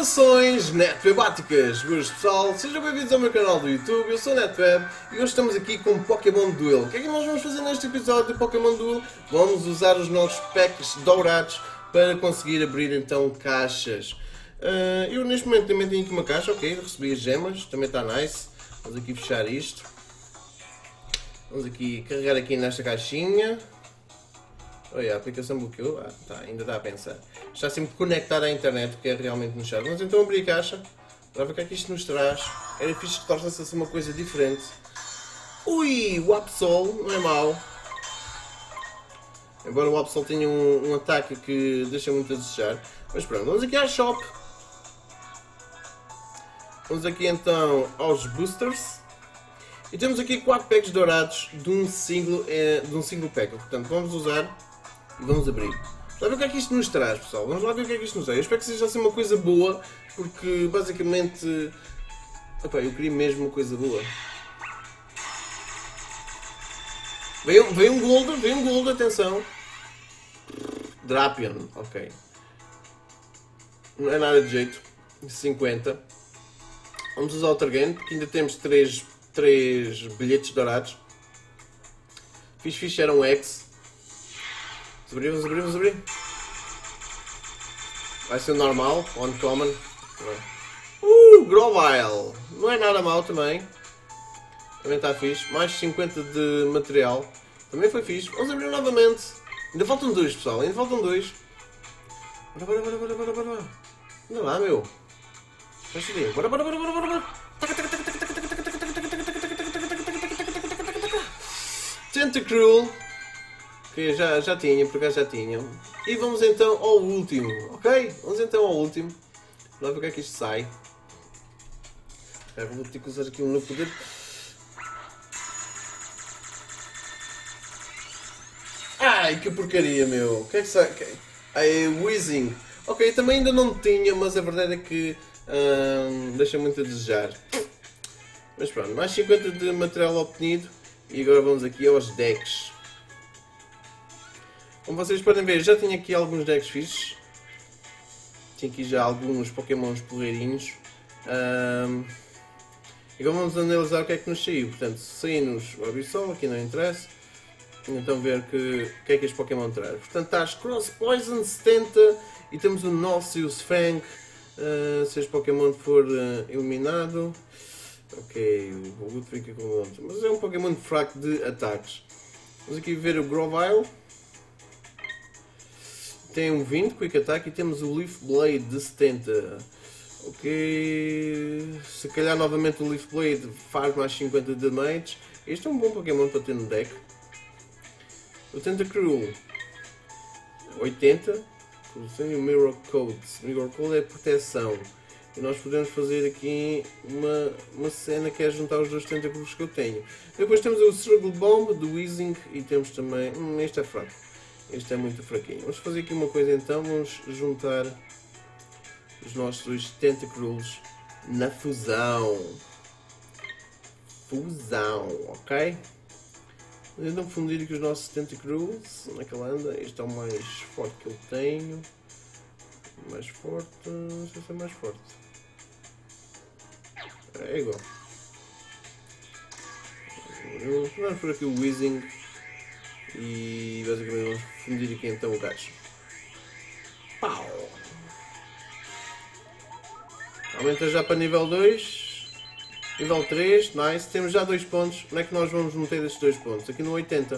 Saudações netwebáticas, meus pessoal, sejam bem-vindos ao meu canal do YouTube, eu sou Netweb e hoje estamos aqui com Pokémon Duel. O que é que nós vamos fazer neste episódio de Pokémon Duel? Vamos usar os nossos packs dourados para conseguir abrir então caixas. Eu neste momento também tenho aqui uma caixa, ok, recebi as gemas, também está nice. Vamos aqui fechar isto. Vamos aqui carregar aqui nesta caixinha. Olha, a aplicação bloqueou. Tá, ainda dá a pensar. Está sempre conectada à internet, que é realmente no chat. Vamos então abrir a caixa para ver o que é que isto nos traz. Era fixe que torna-se assim uma coisa diferente. Ui, o Absol não é mau. Embora o Absol tenha um ataque que deixa muito a desejar. Mas pronto, vamos aqui à shop. Vamos aqui então aos boosters. E temos aqui 4 packs dourados de um single pack. Portanto, vamos usar e vamos abrir. Vamos lá ver o que é que isto nos traz, pessoal. Vamos lá ver o que é que isto nos traz. Eu espero que seja assim uma coisa boa, porque basicamente... Opa, eu queria mesmo uma coisa boa. Vem um gold, atenção. Drapion, ok. Não é nada de jeito. 50. Vamos usar outra game, porque ainda temos 3 bilhetes dourados. Fixe era um X. Vamos abrir. Vai ser o normal, uncommon. Grovyle. Não é nada mau também. Também está fixe. Mais 50 de material. Também foi fixe. Vamos abrir novamente. Ainda faltam 2, pessoal. Ainda faltam 2. Bora. Anda lá, meu. Bora. Tentacruel, que já tinha, por acaso já tinha. E vamos então ao último, ok? Vamos então ao último. Vamos ver o que é que isto sai. Vou ter que usar aqui um novo poder. Ai, que porcaria, meu. O que é que sai? É Weezing. Ok, também ainda não tinha, mas a verdade é que deixa muito a desejar. Mas pronto, mais 50 de material obtenido. E agora vamos aqui aos decks. Como vocês podem ver, já tenho aqui alguns decks fixes. Tinha aqui já alguns Pokémons porreirinhos. E agora vamos analisar o que é que nos saiu. Portanto, saiu-nos o Absol, aqui não interessa. Então ver o que é que este Pokémon traz. Portanto, está as Cross Poison 70 e temos o Nocius Fang. Se este Pokémon for eliminado. Ok, o Wood fica com outro, mas é um Pokémon fraco de ataques. Vamos aqui ver o Grovyle. Tem um 20 Quick Attack e temos o Leaf Blade de 70. Ok, se calhar novamente o Leaf Blade faz mais 50 de damage. Este é um bom Pokémon para ter no deck. O Tentacruel 80. Tem o Mirror Code. Mirror Code é proteção. E nós podemos fazer aqui uma cena que é juntar os dois tentáculos que eu tenho. Depois temos o Struggle Bomb do Weezing e temos também... este é fraco. Este é muito fraquinho. Vamos fazer aqui uma coisa então. Vamos juntar os nossos dois Tentacruels na fusão. Ok? Vamos então fundir aqui os nossos Tentacruels. Onde é que ele anda? Este é o mais forte que eu tenho. Mais forte... não sei se é mais forte. É igual. Vamos por aqui o Weezing e basicamente vamos fundir aqui então o gajo. Pau! Aumenta já para nível 2. Nível 3, nice. Temos já 2 pontos. Onde é que nós vamos meter estes 2 pontos? Aqui no 80.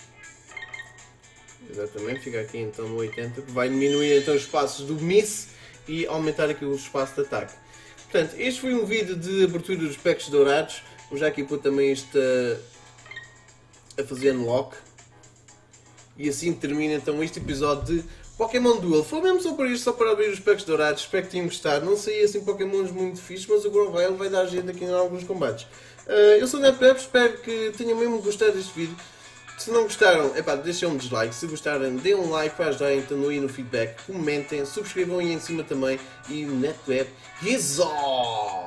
Exatamente, fica aqui então no 80. Vai diminuir então os espaços do miss e aumentar aqui o espaço de ataque. Portanto, este foi um vídeo de abertura dos packs dourados. Vou já aqui pôr também este a fazer unlock. E assim termina então este episódio de Pokémon Duel. Foi mesmo só para isto, só para abrir os packs dourados. Espero que tenham gostado. Não saí assim Pokémons muito fixes, mas o Grovyle vai dar gente aqui em alguns combates. Eu sou o Netweb, espero que tenham mesmo gostado deste vídeo. Se não gostaram, deixem um dislike. Se gostaram, deem um like para ajudar então aí no feedback. Comentem, subscrevam aí em cima também. E o Netweb is on!